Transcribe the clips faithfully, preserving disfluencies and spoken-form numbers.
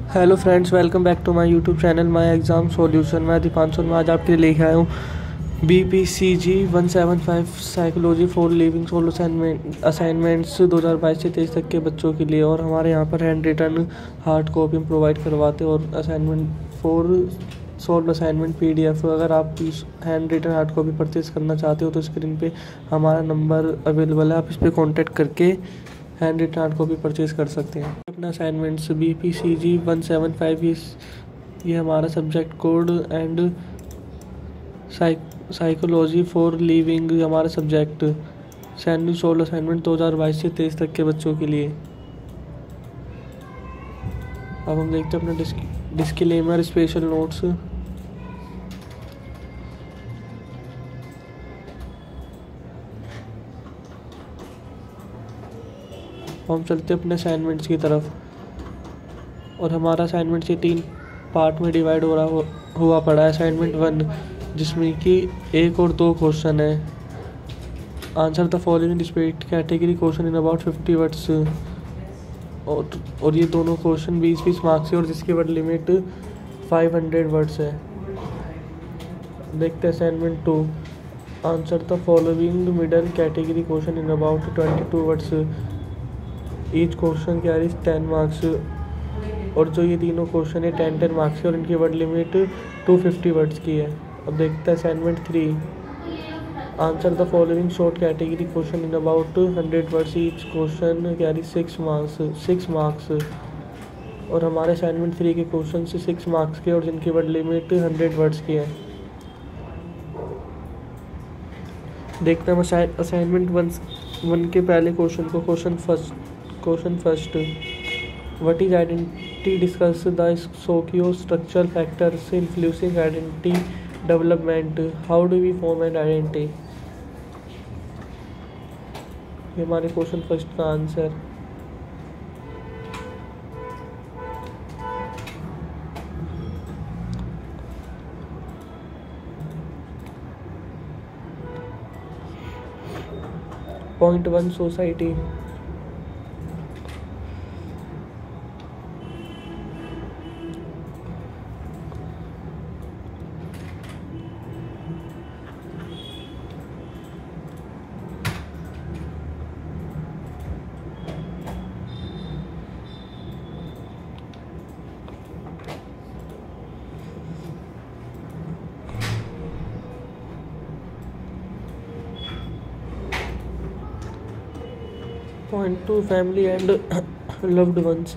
Hello friends, welcome back to my YouTube channel my exam solution. मैं दीपांशु, मैं आज आपके लिए लेके आया हूँ B P C G one seven five psychology for living solved assignment assignments दो हज़ार बाईस से तेईस तक के बच्चों के लिए। और हमारे यहाँ पर हैंड रिटन हार्ड कॉपी हम प्रोवाइड करवाते हैं और assignment for solve assignment P D F. अगर आप hand written hard copy purchase करना चाहते हो तो स्क्रीन पे हमारा नंबर अवेलेबल है, आप इस पर कॉन्टैक्ट करके hand written hard copy purchase कर सकते हैं। अपना assignments B P C G one seven five ये हमारा subject code and psychology for living हमारा सब्जेक्ट सैंडविच सोल्व असाइनमेंट दो हज़ार बाईस से तेईस तक के बच्चों के लिए। अब हम देखते हैं अपना डिस्क डिस्क्लेमर स्पेशल नोट्स। हम चलते हैं अपने असाइनमेंट्स की तरफ। और हमारा असाइनमेंट से तीन पार्ट में डिवाइड हो रहा हुआ पड़ा है। असाइनमेंट वन, जिसमें कि एक और दो क्वेश्चन है। Answer the following discrete category question in about fifty words. और और ये दोनों क्वेश्चन बीस बीस मार्क्स है और जिसकी word limit five hundred words है। देखते हैं assignment two, answer the following middle category question in about twenty two words. Each question carries ten marks. और जो ये तीनों क्वेश्चन है टेन टेन मार्क्स के और इनकी word limit two fifty words की है। अब देखते हैं assignment three, answer the following short category question in about hundred words. Each question carry six marks six marks और हमारे असाइनमेंट थ्री के क्वेश्चन से सिक्स मार्क्स के और जिनकी वर्ड लिमिट हंड्रेड वर्ड्स की है। देखते हैं हम असाइनमेंट वन वन के पहले क्वेश्चन को। Question first question first what is identity, discuss the socio structural factors influencing identity development. How do we form an identity. ये हमारे क्वेश्चन फर्स्ट का answer. Point one, society. Point two, family and loved ones.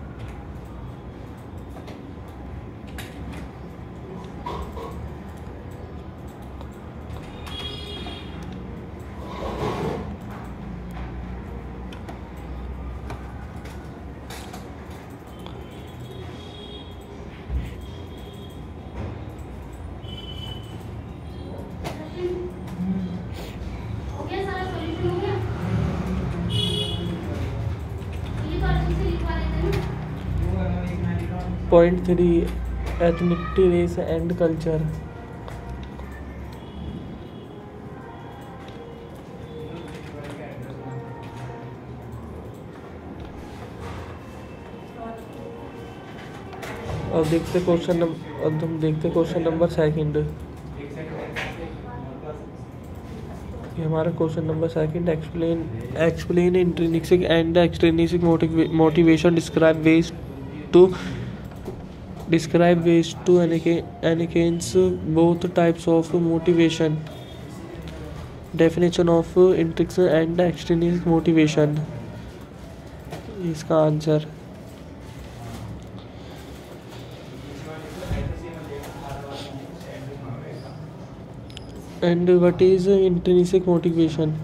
Point three, ethnicity, race and culture. अब देखते question number अब हम देखते question number second. ये हमारा question number second, explain explain intrinsic and extrinsic motivation, describe ways to describe ways to enhance both types of motivation. Definition of intrinsic and extrinsic motivation. इसका answer. And what is intrinsic motivation?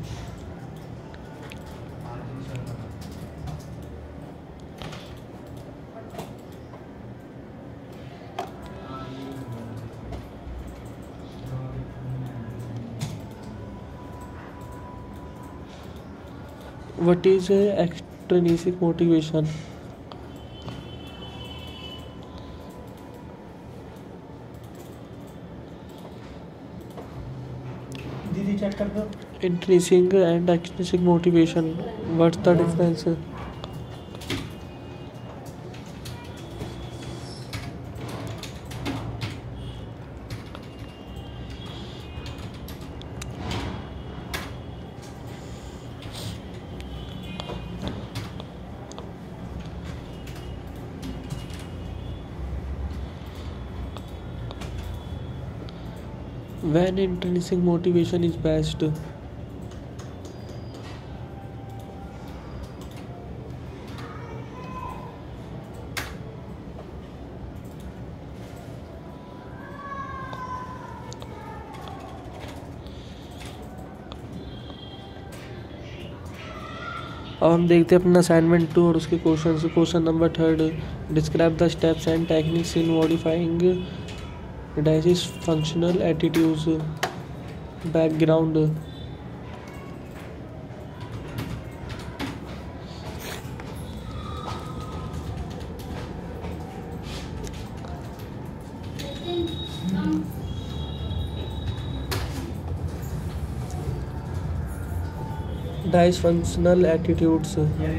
What is extrinsic motivation? दीदी check कर दो। Intrinsic and extrinsic motivation. What's the difference? When intrinsic motivation is best. अब हम देखते हैं अपना assignment to और उसके क्वेश्चन से। Question number third, describe the steps and techniques in modifying dysfunctional attitudes. Background, dysfunctional attitudes।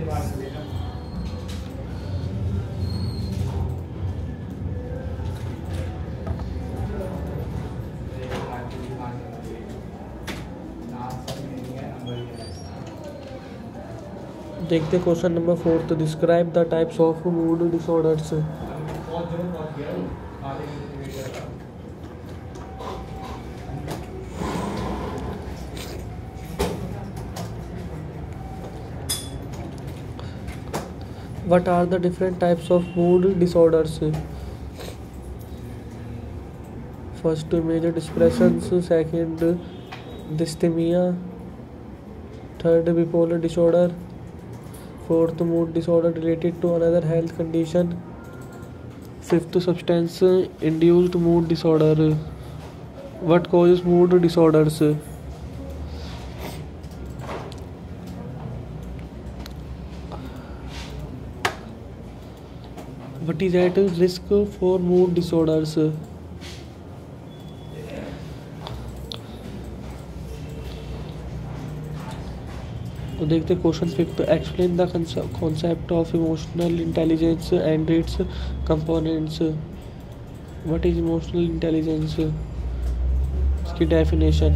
देखते question number fourth, describe the types of mood disorders. What are the different types of mood disorders? First, major depressions. Second, dysthymia. Third, bipolar disorder. Fourth, mood disorder related to another health condition. Fifth, substance induced mood disorder. What causes mood disorders? What is at risk for mood disorders? तो देखते question fifth, explain the concept of emotional intelligence and its components. What is emotional intelligence, इसकी definition.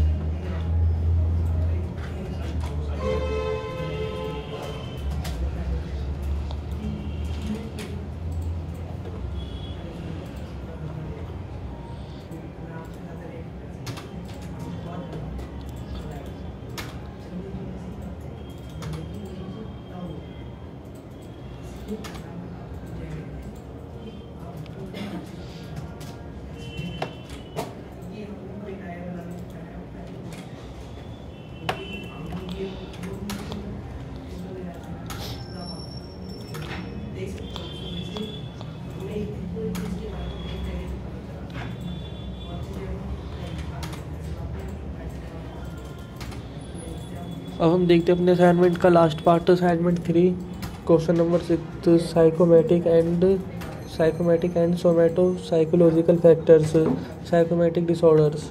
अब हम देखते हैं अपने assignment का last part, assignment three, question number six, psychosomatic and psychosomatic and somato psychological factors, psychosomatic disorders.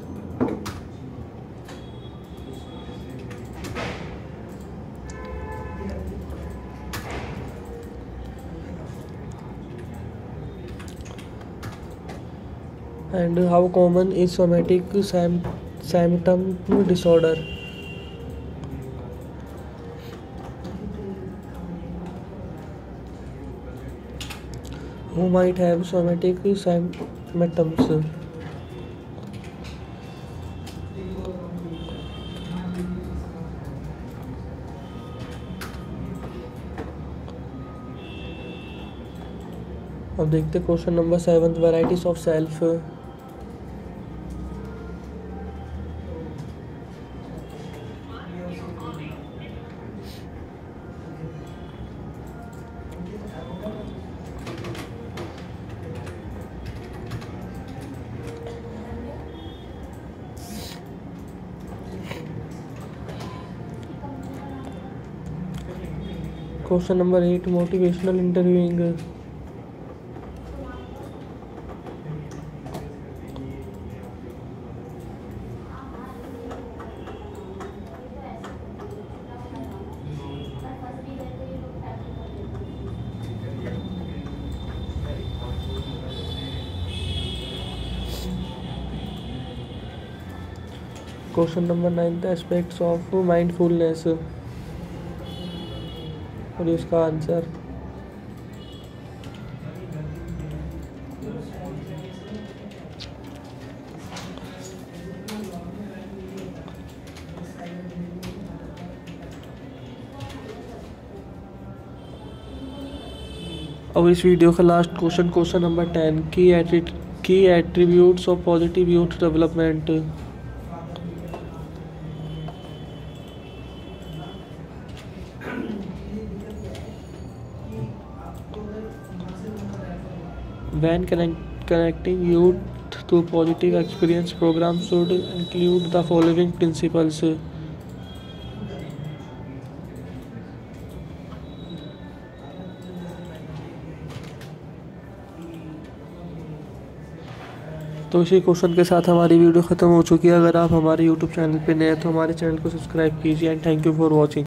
And how common is somatic sym- symptom disorder? Who might have somatic symptoms? अब देखते question number seven, varieties of self. Question number eight, motivational interviewing. Question number nine, the aspects of mindfulness और इसका answer. और इस video का last question, question number ten, की एट्री की attributes of positive youth development. When connect, connecting youth to positive experience, programs should include the following principles. तो इसी क्वेश्चन के साथ हमारी वीडियो ख़त्म हो चुकी है। अगर आप हमारे यूट्यूब चैनल पे नए हैं तो हमारे चैनल को सब्सक्राइब कीजिए and thank you for watching.